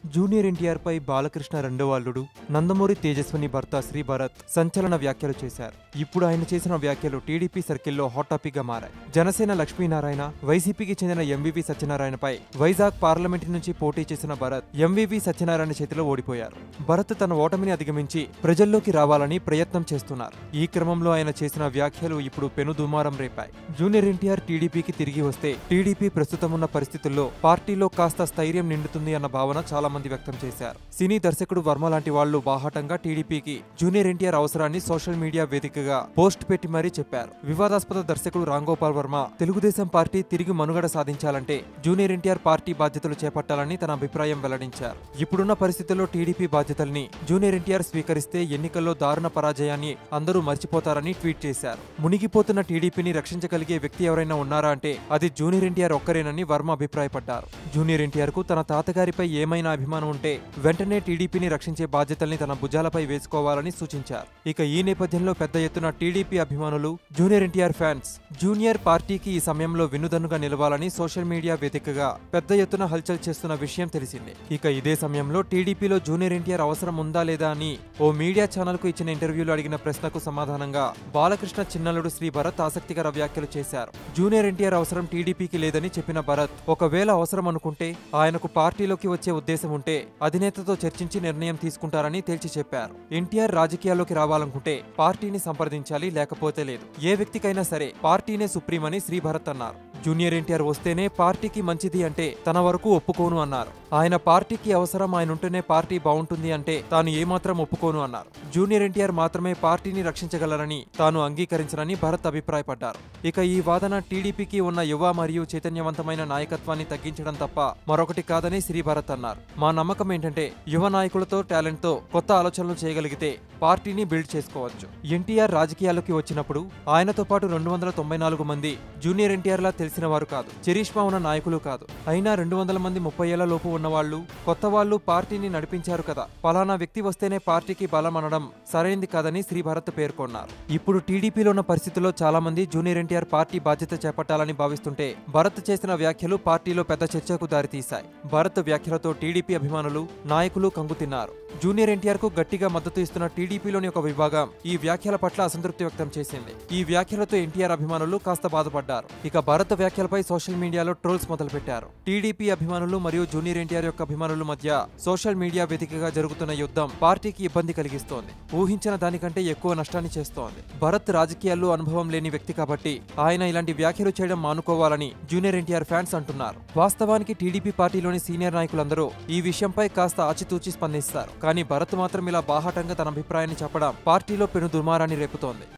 Junior NTR పై బాలకృష్ణ రెండవ అల్లుడు నందమూరి తేజస్విని భర్త శ్రీ భరత్ సంచలన వ్యాఖ్యలు చేశారు. ఇప్పుడు ఆయన చేసిన వ్యాఖ్యలు టీడీపీ సర్కిల్లో హాట్ టాపిక్ గా మారాయి. జనసేన లక్ష్మీనారాయణ, వైసీపీకి చెందిన ఎంవీవీ సత్యనారాయణపై వైజాగ్ పార్లమెంటు నుంచి పోటీ చేసిన భరత్ ఎంవీవీ సత్యనారాయణ చేతిలో ఓడిపోయారు. భరత్ తన ఓటమిని అధిగమించి ప్రజల్లోకి రావాలని ప్రయత్నం చేస్తున్నారు. ఈ క్రమంలో ఆయన చేసిన వ్యాఖ్యలు ఇప్పుడు పెనుదుమారం రేపాయి. జూనియర్ ఎన్టీఆర్ టీడీపీకి తిరిగి వస్తే టీడీపీ ప్రస్తుతమున్న పరిస్థితుల్లో పార్టీలో కాస్త స్థైర్యం నిండుతుంది అన్న భావన చాలా మంది వ్యక్తం చేశారు. సినీ దర్శకుడు వర్మ లాంటి వాళ్లు బాహాటంగా టీడీపీకి జూనియర్ ఎన్టీఆర్ అవసరాన్ని సోషల్ మీడియా వేదికగా పోస్ట్ పెట్టి మరీ చెప్పారు. వివాదాస్పద దర్శకుడు రాంగోపాల్ వర్మ తెలుగుదేశం పార్టీ తిరిగి మనుగడ సాధించాలంటే జూనియర్ ఎన్టీఆర్ పార్టీ బాధ్యతలు చేపట్టాలని తన అభిప్రాయం వెల్లడించారు. ఇప్పుడున్న పరిస్థితుల్లో టీడీపీ బాధ్యతల్ని జూనియర్ ఎన్టీఆర్ స్వీకరిస్తే ఎన్నికల్లో దారుణ పరాజయాన్ని అందరూ మర్చిపోతారని ట్వీట్ చేశారు. మునిగిపోతున్న టీడీపీని రక్షించగలిగే వ్యక్తి ఎవరైనా ఉన్నారా అంటే అది జూనియర్ ఎన్టీఆర్ ఒక్కరేనని వర్మ అభిప్రాయపడ్డారు. జూనియర్ ఎన్టీఆర్ కు తన తాతగారిపై ఏమైనా అభిమానం ఉంటే వెంటనే టీడీపీని రక్షించే బాధ్యతల్ని తన భుజాలపై వేసుకోవాలని సూచించారు. ఇక ఈ నేపథ్యంలో పెద్ద ఎత్తున టీడీపీ అభిమానులు, జూనియర్ ఎన్టీఆర్ ఫ్యాన్స్ జూనియర్ పార్టీకి ఈ సమయంలో వెన్నుదన్నుగా నిలవాలని సోషల్ మీడియా వేదికగా పెద్ద ఎత్తున హల్చల్ చేస్తున్న విషయం తెలిసిందే. ఇక ఇదే సమయంలో టీడీపీలో జూనియర్ ఎన్టీఆర్ అవసరం ఉందా లేదా అని ఓ మీడియా ఛానల్ కు ఇచ్చిన ఇంటర్వ్యూలో అడిగిన ప్రశ్నకు సమాధానంగా బాలకృష్ణ చిన్నల్లుడు శ్రీ భరత్ ఆసక్తికర వ్యాఖ్యలు చేశారు. జూనియర్ ఎన్టీఆర్ అవసరం టీడీపీకి లేదని చెప్పిన భరత్, ఒకవేళ అవసరం అనుకుంటే ఆయనకు పార్టీలోకి వచ్చే ఉద్దేశం ఉంటే అధినేతతో చర్చించి నిర్ణయం తీసుకుంటారని తేల్చి చెప్పారు. ఎన్టీఆర్ రాజకీయాల్లోకి రావాలనుకుంటే పార్టీని సంప్రదించాలి, లేకపోతే లేదు. ఏ వ్యక్తికైనా సరే పార్టీనే సుప్రీం అని శ్రీ భరత్ అన్నారు. జూనియర్ ఎన్టీఆర్ వస్తేనే పార్టీకి మంచిది అంటే తన వరకు ఒప్పుకోను అన్నారు. ఆయన పార్టీకి అవసరం, ఆయన ఉంటేనే పార్టీ బాగుంటుంది అంటే తాను ఏమాత్రం ఒప్పుకోను అన్నారు. జూనియర్ ఎన్టీఆర్ మాత్రమే పార్టీని రక్షించగలరని తాను అంగీకరించనని భరత్ అభిప్రాయపడ్డారు. ఇక ఈ వాదన టీడీపీకి ఉన్న యువ మరియు చైతన్యవంతమైన నాయకత్వాన్ని తగ్గించడం తప్ప మరొకటి కాదని శ్రీ భరత్ అన్నారు. మా నమ్మకం ఏంటంటే యువ నాయకులతో, టాలెంట్ తో కొత్త ఆలోచనలు చేయగలిగితే పార్టీని బిల్డ్ చేసుకోవచ్చు. ఎన్టీఆర్ రాజకీయాల్లోకి వచ్చినప్పుడు ఆయనతో పాటు 294 మంది జూనియర్ ఎన్టీఆర్ లా తెలిసిన వారు కాదు, చరిష్మా ఉన్న నాయకులు కాదు. అయినా 200 మంది 30 ఏళ్ల లోపు ఉన్నవాళ్లు, కొత్త వాళ్లు పార్టీని నడిపించారు కదా. పలానా వ్యక్తి వస్తేనే పార్టీకి బలం అనడం సరైంది కాదని శ్రీ భరత్ పేర్కొన్నారు. ఇప్పుడు టీడీపీలో ఉన్న పరిస్థితుల్లో చాలా మంది జూనియర్ ఎన్టీఆర్ పార్టీ బాధ్యత చేపట్టాలని భావిస్తుంటే భరత్ చేసిన వ్యాఖ్యలు పార్టీలో పెద్ద చర్చకు దారితీశాయి. భరత్ వ్యాఖ్యలతో టీడీపీ అభిమానులు, నాయకులు కంగుతిన్నారు. జూనియర్ ఎన్టీఆర్ కు గట్టిగా మద్దతు ఇస్తున్న టీడీపీలోని ఒక విభాగం ఈ వ్యాఖ్యల పట్ల అసంతృప్తి వ్యక్తం చేసింది. ఈ వ్యాఖ్యలతో ఎన్టీఆర్ అభిమానులు కాస్త బాధపడ్డారు. ఇక భరత్ వ్యాఖ్యలపై సోషల్ మీడియాలో ట్రోల్స్ మొదలుపెట్టారు. టీడీపీ అభిమానులు మరియు జూనియర్ ఎన్టీఆర్ యొక్క అభిమానుల మధ్య సోషల్ మీడియా వేదికగా జరుగుతున్న యుద్ధం పార్టీకి ఇబ్బంది కలిగిస్తోంది. ఊహించిన దానికంటే ఎక్కువ నష్టాన్ని చేస్తోంది. భరత్ రాజకీయాల్లో అనుభవం లేని వ్యక్తి కాబట్టి ఆయన ఇలాంటి వ్యాఖ్యలు చేయడం మానుకోవాలని జూనియర్ ఎన్టీఆర్ ఫ్యాన్స్ అంటున్నారు. వాస్తవానికి టీడీపీ పార్టీలోని సీనియర్ నాయకులందరూ ఈ విషయంపై కాస్త ఆచితూచి స్పందిస్తారు. కానీ భరత్ మాత్రం ఇలా బాహాటంగా తన అభిప్రాయాన్ని చెప్పడం పార్టీలో పెను దుమారాన్ని రేపుతోంది.